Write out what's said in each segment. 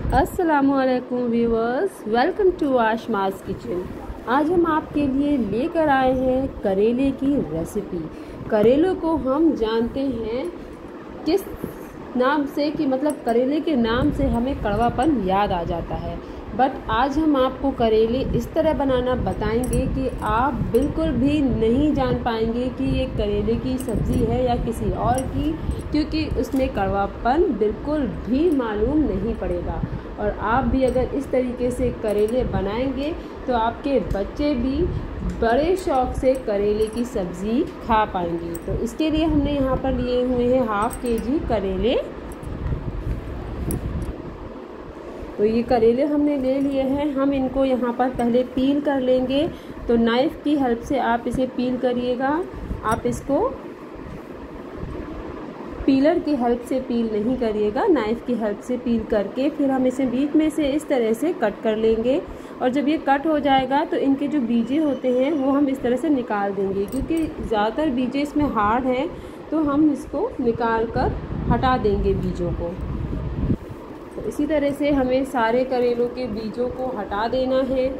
अस्सलामुअलैकुम viewers, welcome to Ashma's kitchen. आज हम आपके लिए लेकर आए हैं करेले की रेसिपी। करेले को हम जानते हैं किस नाम से कि मतलब करेले के नाम से हमें कड़वापन याद आ जाता है, बट आज हम आपको करेले इस तरह बनाना बताएंगे कि आप बिल्कुल भी नहीं जान पाएंगे कि ये करेले की सब्ज़ी है या किसी और की, क्योंकि उसमें कड़वापन बिल्कुल भी मालूम नहीं पड़ेगा। और आप भी अगर इस तरीके से करेले बनाएंगे तो आपके बच्चे भी बड़े शौक़ से करेले की सब्ज़ी खा पाएंगे। तो इसके लिए हमने यहाँ पर लिए हुए हैं हाफ़ केजी करेले। तो ये करेले हमने ले लिए हैं, हम इनको यहाँ पर पहले पील कर लेंगे। तो नाइफ़ की हेल्प से आप इसे पील करिएगा, आप इसको पीलर की हेल्प से पील नहीं करिएगा, नाइफ़ की हेल्प से पील करके फिर हम इसे बीच में से इस तरह से कट कर लेंगे। और जब ये कट हो जाएगा तो इनके जो बीजे होते हैं वो हम इस तरह से निकाल देंगे, क्योंकि ज़्यादातर बीजे इसमें हार्ड हैं, तो हम इसको निकाल कर हटा देंगे बीजों को। तो इसी तरह से हमें सारे करेलों के बीजों को हटा देना है।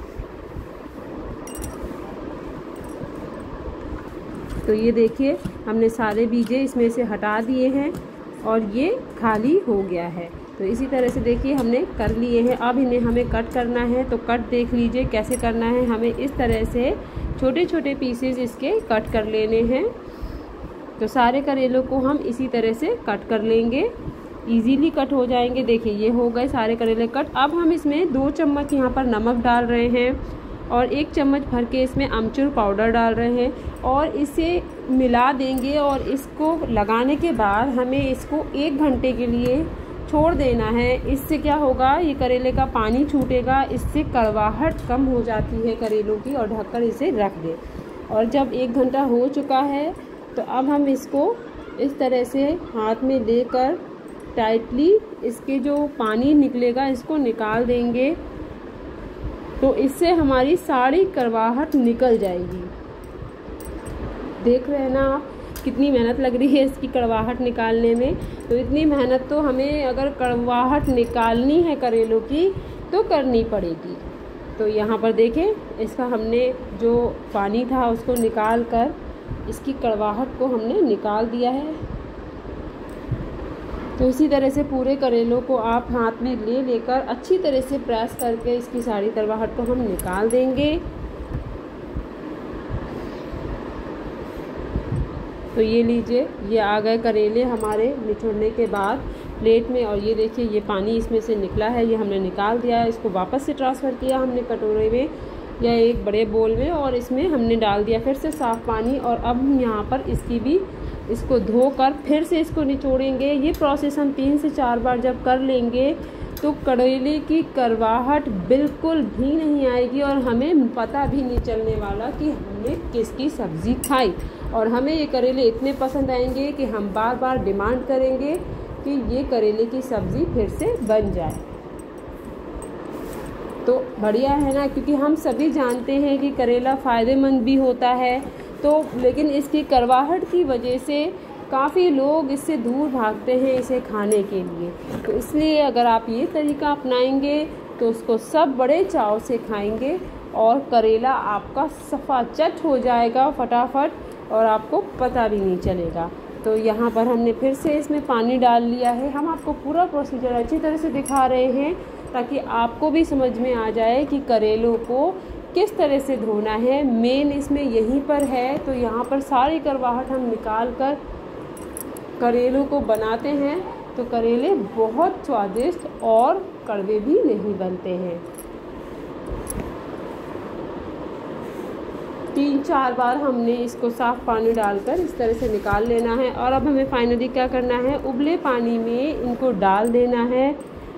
तो ये देखिए, हमने सारे बीजे इसमें से हटा दिए हैं और ये खाली हो गया है। तो इसी तरह से देखिए हमने कर लिए हैं। अब इन्हें हमें कट करना है, तो कट देख लीजिए कैसे करना है। हमें इस तरह से छोटे छोटे पीसेस इसके कट कर लेने हैं। तो सारे करेलों को हम इसी तरह से कट कर लेंगे, इजीली कट हो जाएंगे। देखिए ये हो गए सारे करेले कट। अब हम इसमें 2 चम्मच यहाँ पर नमक डाल रहे हैं और 1 चम्मच भर के इसमें अमचूर पाउडर डाल रहे हैं और इसे मिला देंगे। और इसको लगाने के बाद हमें इसको 1 घंटे के लिए छोड़ देना है। इससे क्या होगा, ये करेले का पानी छूटेगा, इससे कड़वाहट कम हो जाती है करेलों की। और ढककर इसे रख दें। और जब 1 घंटा हो चुका है तो अब हम इसको इस तरह से हाथ में लेकर टाइटली इसके जो पानी निकलेगा इसको निकाल देंगे। तो इससे हमारी सारी कड़वाहट निकल जाएगी। देख रहे हैं ना आप कितनी मेहनत लग रही है इसकी कड़वाहट निकालने में। तो इतनी मेहनत तो हमें अगर कड़वाहट निकालनी है करेलों की तो करनी पड़ेगी। तो यहाँ पर देखें, इसका हमने जो पानी था उसको निकाल कर इसकी कड़वाहट को हमने निकाल दिया है। तो इसी तरह से पूरे करेलों को आप हाथ में लेकर अच्छी तरह से प्रेस करके इसकी सारी कड़वाहट को हम निकाल देंगे। तो ये लीजिए, ये आ गए करेले हमारे निचोड़ने के बाद प्लेट में। और ये देखिए ये पानी इसमें से निकला है, ये हमने निकाल दिया है। इसको वापस से ट्रांसफ़र किया हमने कटोरे में या एक बड़े बोल में, और इसमें हमने डाल दिया फिर से साफ़ पानी। और अब हम यहाँ पर इसको धोकर फिर से इसको निचोड़ेंगे। ये प्रोसेस हम 3 से 4 बार जब कर लेंगे तो करेले की कड़वाहट बिल्कुल भी नहीं आएगी और हमें पता भी नहीं चलने वाला कि हमने किसकी सब्ज़ी खाई। और हमें ये करेले इतने पसंद आएंगे कि हम बार बार डिमांड करेंगे कि ये करेले की सब्ज़ी फिर से बन जाए। तो बढ़िया है ना, क्योंकि हम सभी जानते हैं कि करेला फ़ायदेमंद भी होता है, तो लेकिन इसकी कड़वाहट की वजह से काफ़ी लोग इससे दूर भागते हैं इसे खाने के लिए। तो इसलिए अगर आप ये तरीका अपनाएंगे तो उसको सब बड़े चाव से खाएंगे और करेला आपका सफ़ाचट हो जाएगा फटाफट और आपको पता भी नहीं चलेगा। तो यहाँ पर हमने फिर से इसमें पानी डाल लिया है। हम आपको पूरा प्रोसीजर अच्छी तरह से दिखा रहे हैं ताकि आपको भी समझ में आ जाए कि करेलों को किस तरह से धोना है। मेन इसमें यहीं पर है। तो यहाँ पर सारी कड़वाहट हम निकाल कर करेलों को बनाते हैं तो करेले बहुत स्वादिष्ट और कड़वे भी नहीं बनते हैं। 3-4 बार हमने इसको साफ़ पानी डालकर इस तरह से निकाल लेना है। और अब हमें फाइनली क्या करना है, उबले पानी में इनको डाल देना है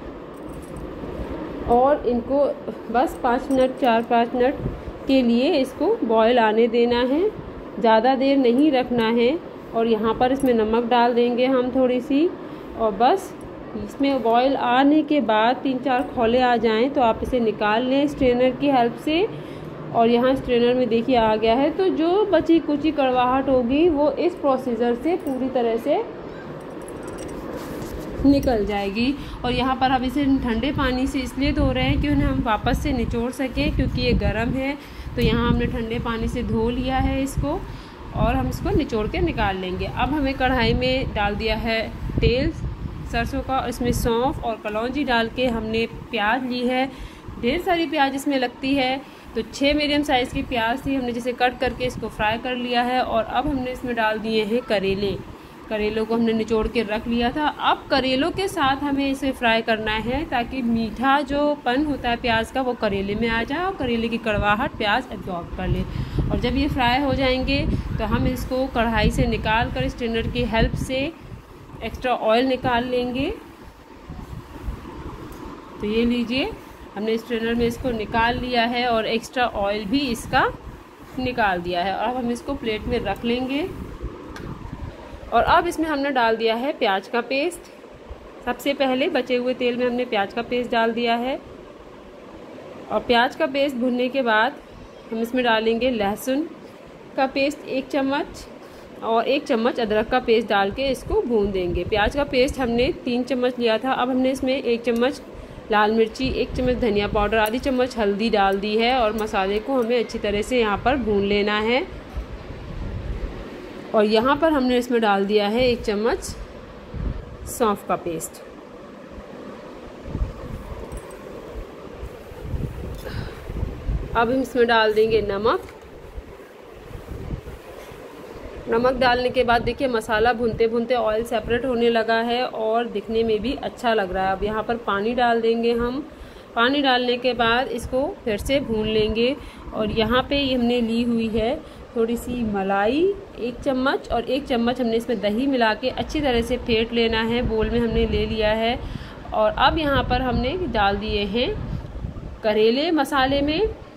और इनको बस 5 मिनट 4-5 मिनट के लिए इसको बॉयल आने देना है, ज़्यादा देर नहीं रखना है। और यहाँ पर इसमें नमक डाल देंगे हम थोड़ी सी, और बस इसमें बॉयल आने के बाद 3-4 खौले आ जाएं तो आप इसे निकाल लें स्ट्रेनर की हेल्प से। और यहाँ स्ट्रेनर में देखिए आ गया है। तो जो बची कुची कड़वाहट होगी वो इस प्रोसीजर से पूरी तरह से निकल जाएगी। और यहाँ पर हम इसे ठंडे पानी से इसलिए धो रहे हैं कि उन्हें हम वापस से निचोड़ सकें, क्योंकि ये गर्म है। तो यहाँ हमने ठंडे पानी से धो लिया है इसको, और हम इसको निचोड़ के निकाल लेंगे। अब हमें कढ़ाई में डाल दिया है तेल सरसों का, और इसमें सौंफ और कलौंजी डाल के हमने प्याज ली है। ढेर सारी प्याज इसमें लगती है, तो 6 मीडियम साइज़ की प्याज थी, हमने जिसे कट करके इसको फ्राई कर लिया है। और अब हमने इसमें डाल दिए हैं करेले। करेलों को हमने निचोड़ के रख लिया था। अब करेलों के साथ हमें इसे फ्राई करना है, ताकि मीठा जो पन होता है प्याज का वो करेले में आ जाए और करेले की कड़वाहट प्याज एब्जॉर्ब कर ले। और जब ये फ्राई हो जाएंगे तो हम इसको कढ़ाई से निकाल कर स्ट्रेनर की हेल्प से एक्स्ट्रा ऑयल निकाल लेंगे। तो ये लीजिए, हमने स्ट्रेनर में इसको निकाल लिया है और एक्स्ट्रा ऑयल भी इसका निकाल दिया है। और अब हम इसको प्लेट में रख लेंगे। और अब इसमें हमने डाल दिया है प्याज का पेस्ट। सबसे पहले बचे हुए तेल में हमने प्याज का पेस्ट डाल दिया है। और प्याज का पेस्ट भुनने के बाद हम इसमें डालेंगे लहसुन का पेस्ट 1 चम्मच, और 1 चम्मच अदरक का पेस्ट डाल के इसको भून देंगे। प्याज का पेस्ट हमने 3 चम्मच लिया था। अब हमने इसमें 1 चम्मच लाल मिर्ची, 1 चम्मच धनिया पाउडर, आधी चम्मच हल्दी डाल दी है। और मसाले को हमें अच्छी तरह से यहाँ पर भून लेना है। और यहाँ पर हमने इसमें डाल दिया है 1 चम्मच सौंफ का पेस्ट। अब हम इसमें डाल देंगे नमक। नमक डालने के बाद देखिए मसाला भूनते भूनते ऑयल सेपरेट होने लगा है और दिखने में भी अच्छा लग रहा है। अब यहाँ पर पानी डाल देंगे हम। पानी डालने के बाद इसको फिर से भून लेंगे। और यहाँ पे हमने ली हुई है थोड़ी सी मलाई 1 चम्मच, और 1 चम्मच हमने इसमें दही मिला के अच्छी तरह से फेंट लेना है। बोल में हमने ले लिया है। और अब यहाँ पर हमने डाल दिए हैं करेले मसाले में।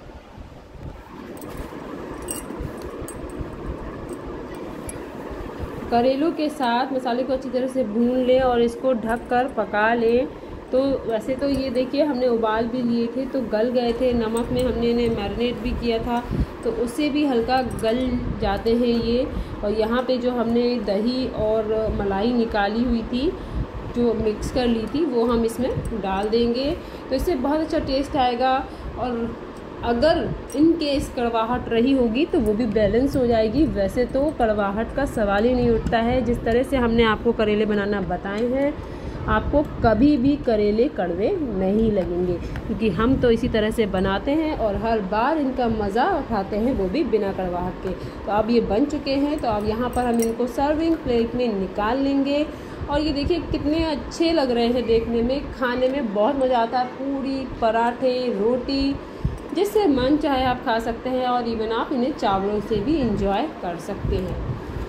करेलों के साथ मसाले को अच्छी तरह से भून लें और इसको ढक कर पका लें। तो वैसे तो ये देखिए हमने उबाल भी लिए थे तो गल गए थे, नमक में हमने इन्हें मैरिनेट भी किया था तो उससे भी हल्का गल जाते हैं ये। और यहाँ पे जो हमने दही और मलाई निकाली हुई थी जो मिक्स कर ली थी वो हम इसमें डाल देंगे, तो इससे बहुत अच्छा टेस्ट आएगा। और अगर इन केस कड़वाहट रही होगी तो वो भी बैलेंस हो जाएगी। वैसे तो कड़वाहट का सवाल ही नहीं उठता है। जिस तरह से हमने आपको करेले बनाना बताए हैं आपको कभी भी करेले कड़वे नहीं लगेंगे, क्योंकि हम तो इसी तरह से बनाते हैं और हर बार इनका मज़ा उठाते हैं, वो भी बिना कड़वाहट के। तो अब ये बन चुके हैं, तो अब यहाँ पर हम इनको सर्विंग प्लेट में निकाल लेंगे। और ये देखिए कितने अच्छे लग रहे हैं देखने में, खाने में बहुत मज़ा आता है। पूरी, पराठे, रोटी, जिससे मन चाहे आप खा सकते हैं। और इवन आप इन्हें चावलों से भी इंजॉय कर सकते हैं।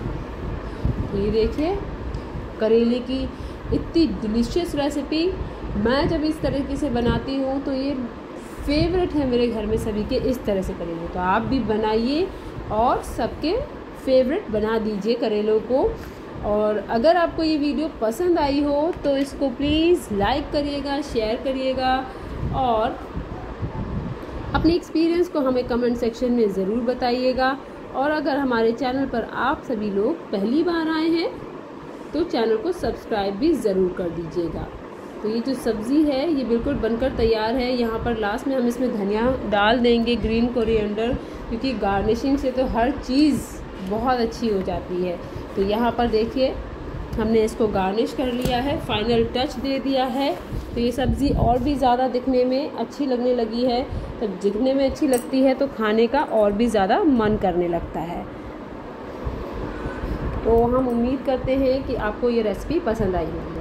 ये देखिए करेले की इतनी डिलीशियस रेसिपी मैं जब इस तरीके से बनाती हूँ तो ये फेवरेट है मेरे घर में सभी के, इस तरह से करेले। तो आप भी बनाइए और सबके फेवरेट बना दीजिए करेलों को। और अगर आपको ये वीडियो पसंद आई हो तो इसको प्लीज़ लाइक करिएगा, शेयर करिएगा और अपने एक्सपीरियंस को हमें कमेंट सेक्शन में ज़रूर बताइएगा। और अगर हमारे चैनल पर आप सभी लोग पहली बार आए हैं तो चैनल को सब्सक्राइब भी ज़रूर कर दीजिएगा। तो ये जो सब्ज़ी है ये बिल्कुल बनकर तैयार है। यहाँ पर लास्ट में हम इसमें धनिया डाल देंगे, ग्रीन कोरिएंडर, क्योंकि गार्निशिंग से तो हर चीज़ बहुत अच्छी हो जाती है। तो यहाँ पर देखिए हमने इसको गार्निश कर लिया है, फाइनल टच दे दिया है। तो ये सब्ज़ी और भी ज़्यादा दिखने में अच्छी लगने लगी है। जब दिखने में अच्छी लगती है तो खाने का और भी ज़्यादा मन करने लगता है। तो हम उम्मीद करते हैं कि आपको ये रेसिपी पसंद आई होगी।